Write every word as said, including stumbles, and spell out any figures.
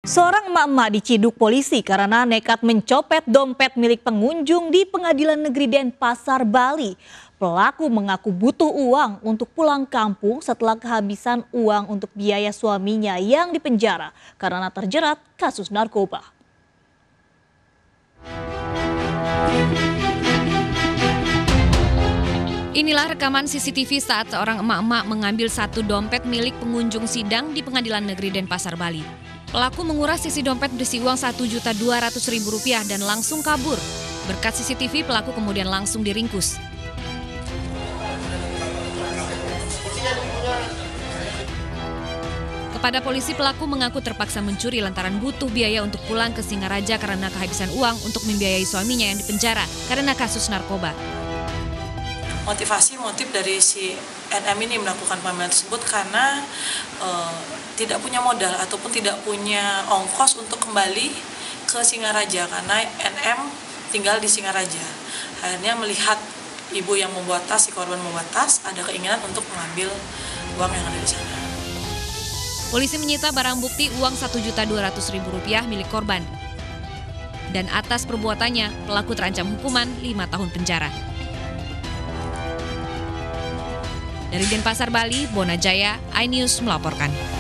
Seorang emak-emak diciduk polisi karena nekat mencopet dompet milik pengunjung di Pengadilan Negeri Denpasar, Bali. Pelaku mengaku butuh uang untuk pulang kampung setelah kehabisan uang untuk biaya suaminya yang dipenjara karena terjerat kasus narkoba. Inilah rekaman C C T V saat seorang emak-emak mengambil satu dompet milik pengunjung sidang di Pengadilan Negeri Denpasar, Bali. Pelaku menguras isi dompet berisi uang satu juta dua ratus ribu rupiah dan langsung kabur. Berkat C C T V, pelaku kemudian langsung diringkus. Kepada polisi, pelaku mengaku terpaksa mencuri lantaran butuh biaya untuk pulang ke Singaraja karena kehabisan uang untuk membiayai suaminya yang dipenjara karena kasus narkoba. Motivasi motif dari si N M ini melakukan pembunuhan tersebut karena e, tidak punya modal ataupun tidak punya ongkos untuk kembali ke Singaraja karena N M tinggal di Singaraja. Akhirnya melihat ibu yang membuat tas, si korban membuat tas, ada keinginan untuk mengambil uang yang ada di sana. Polisi menyita barang bukti uang satu juta dua ratus ribu rupiah milik korban. Dan atas perbuatannya, pelaku terancam hukuman lima tahun penjara. Dari Denpasar, Bali, Bona Jaya, iNews melaporkan.